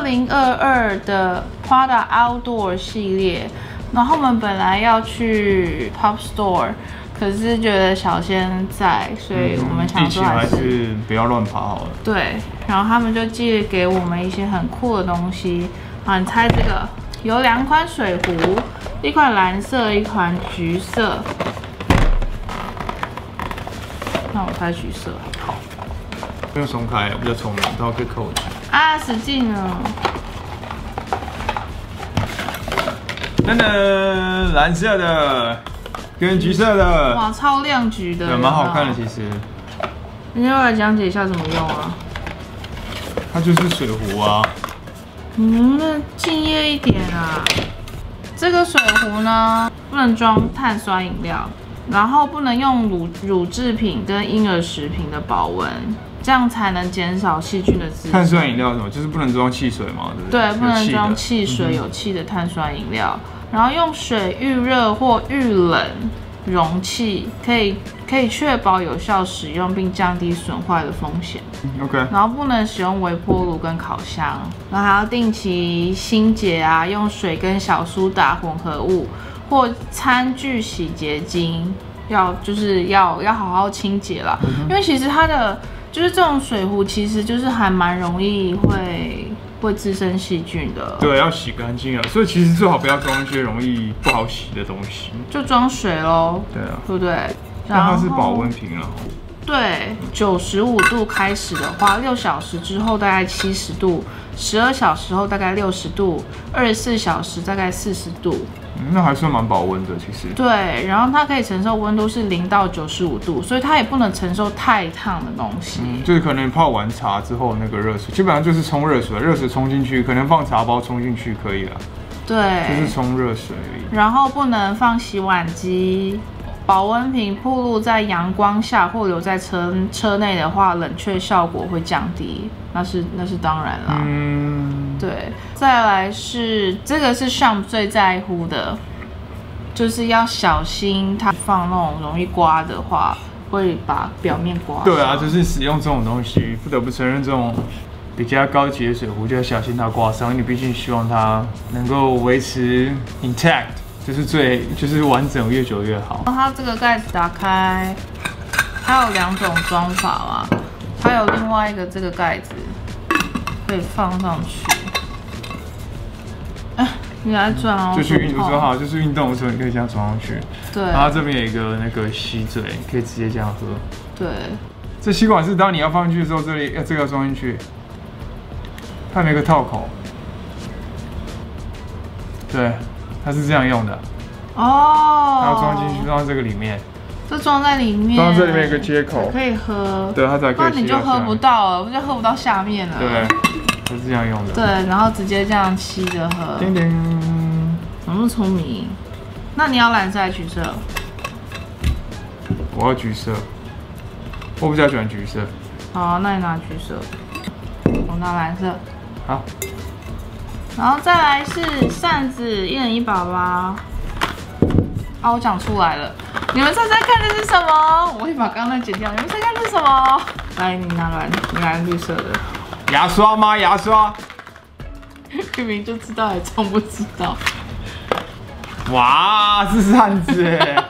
2022的 Prada Outdoor 系列，然后我们本来要去 Pop Store， 可是觉得小仙在，所以我们想说还是不要乱爬好了。 对，然后他们就寄给我们一些很酷的东西。啊，你猜这个？有2款水壶，一款蓝色，一款橘色。那我猜橘色。 好，不用松开，比较聪明，然后可以扣的。 啊，使劲了！ 噔噔，蓝色的跟橘色的， 哇，超亮橘的， 对，蛮好看的其实。 你要来讲解一下怎么用啊？ 它就是水壶啊。 你能不能敬业一点啊？这个水壶呢，不能装碳酸饮料，然后不能用乳制品跟婴儿食品的保温。这样才能减少细菌的滋生。 碳酸饮料什么？就是不能装汽水嘛，对不对？ 对，不能装汽水有气的碳酸饮料。然后用水预热或预冷容器，可以确保有效使用并降低损坏的风险。 OK。 然后不能使用微波炉跟烤箱，然后还要定期清洁啊，用水跟小苏打混合物或餐具洗洁精，要好好清洁啦。因为其实它的就是这种水壶，其实就是还蛮容易会滋生细菌的。 对，要洗干净啊，所以其实最好不要装一些容易不好洗的东西， 就装水咯。 对啊， 对不对？ 但它是保温瓶啊。 对，95度开始的话，6小时之后大概70度，12小时后大概60度，24小时大概40度。 那还算蛮保温的，其实。 对，然后它可以承受温度是0到95度，所以它也不能承受太烫的东西。 就是可能泡完茶之后那个热水，基本上就是冲热水，热水冲进去，可能放茶包冲进去可以了。 对， 就是冲热水而已。然后不能放洗碗机。保温瓶暴露在阳光下或留在车内的话，冷却效果会降低，那是当然啦。对。再来是这个是 Sean 最在乎的，就是要小心它放那种容易刮的话，会把表面刮。 对啊，就是使用这种东西，不得不承认这种比较高级的水壶就要小心它刮伤，因为你毕竟希望它能够维持 intact。就是完整，越久越好。 它这个盖子打开，它有2种装法嘛，它有另外一个这个盖子可以放上去。哎，你来转哦。 就去运动说好，就是运动的时候你可以这样装上去。 对。 然后这边有一个那个吸嘴，可以直接这样喝。 对。 这吸管是当你要放进去的时候，这个要装进去，它没有个套口。对。它是这样用的哦，它要装进去，装到这个里面， 这装在里面， 装在这里面有个接口， 可以喝， 对，它才可以。不然你就喝不到了，不就喝不到下面了？ 对，它是这样用的。 对，然后直接这样吸着喝。 叮叮， 怎么那么聪明？那你要蓝色还是橘色？ 我要橘色，我比较喜欢橘色。 好，那你拿橘色，我拿蓝色。 好。 然后再来是扇子，1人1把吧。啊，我讲出来了，你们猜猜看这是什么？我会把刚刚那剪掉，你们猜看这是什么？来，你拿绿色的。 牙刷吗？牙刷？ 明明就知道，还装不知道。 哇，是扇子哎！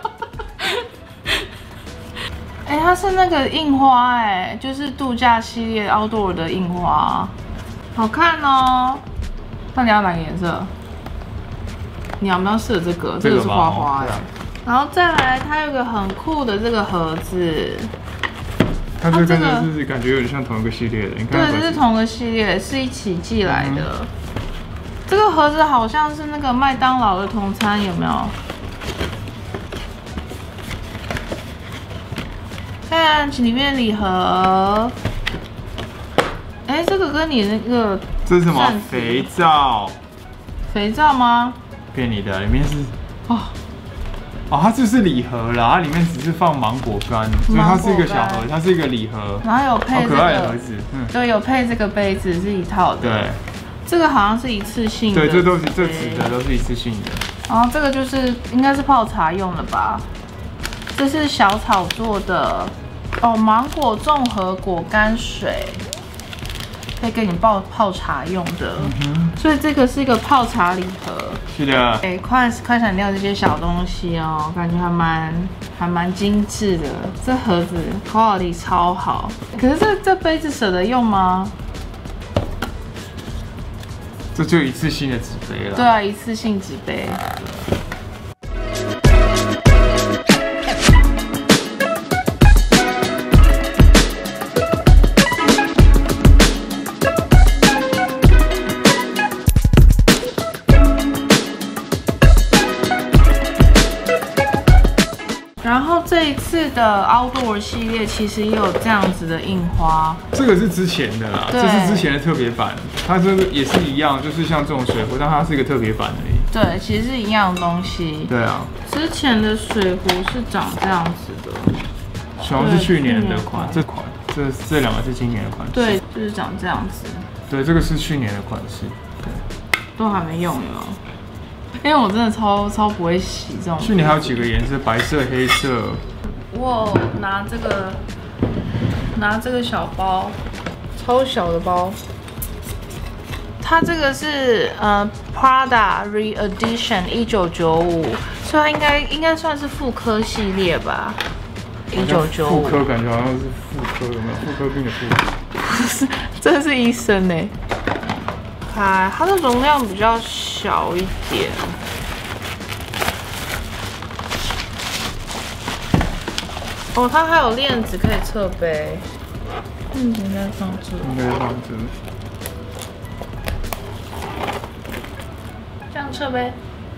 哎，它是那个印花哎，就是度假系列 Outdoor 的印花，好看哦。那你要哪个颜色？你要不要试这个？这个是花花的。然后再来，它有个很酷的这个盒子。 它这个是感觉有点像同一个系列的。 对，这是同一个系列，是一起寄来的。这个盒子好像是那个麦当劳的同餐，有没有？看里面礼盒。哎，这个跟你那个。 这是什么？肥皂？ 肥皂吗？ 骗你的，里面是它就是礼盒啦，它里面只是放芒果干，所以它是一个小盒，它是一个礼盒， 然后有配好可爱的盒子， 对，有配这个杯子是一套的， 对， 这个好像是一次性的， 对，这纸的都是一次性的， 然后这个就是应该是泡茶用的吧，这是小草做的哦，芒果综合果干水。 可以给你泡茶用的。所以这个是一个泡茶礼盒。 是的。 快闪掉这些小东西哦，感觉还蛮精致的。这盒子 quality 超好，可是这杯子舍得用吗？ 这就一次性的纸杯了。 对啊，一次性纸杯。然后这一次的 Outdoor 系列其实也有这样子的印花， 这个是之前的啦，这是之前的特别版，它这个也是一样，就是像这种水壶，但它是一个特别版而已。 对，其实是一样的东西。 对啊， 之前的水壶是长这样子的， 好像是去年的款，这两个是今年的款式。 对，就是长这样子。 对，这个是去年的款式，对， 都还没用有。因为我真的超不会洗这种。 去年还有几个颜色，白色、黑色。 我拿这个小包，超小的包。它这个是Prada Re-Edition 1995，所以它应该算是妇科系列吧。1995。 妇科感觉好像是妇科，有没有？妇科病的妇。 不是，这是医生哎。它的容量比较小一点。哦，它还有链子可以侧背。应该放这。 应该放这。 这样侧背。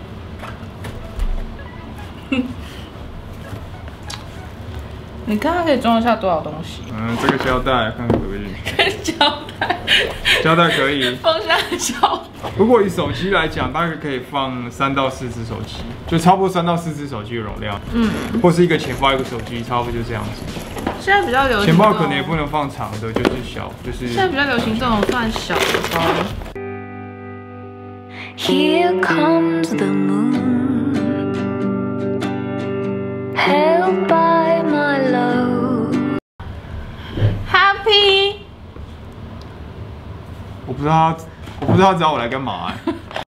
你看它可以装得下多少东西？ 这个胶带看可不可以？ 胶带。 胶带可以。 放下胶。 如果以手机来讲，大概可以放3到4只手机，就差不多3到4只手机的容量。或是一个钱包一个手机，差不多就这样子。 现在比较流行。 钱包可能也不能放长的，就是小，就是。 现在比较流行这种算小的包。Here comes the moon, held by my love. Happy. 我不知道他找我来干嘛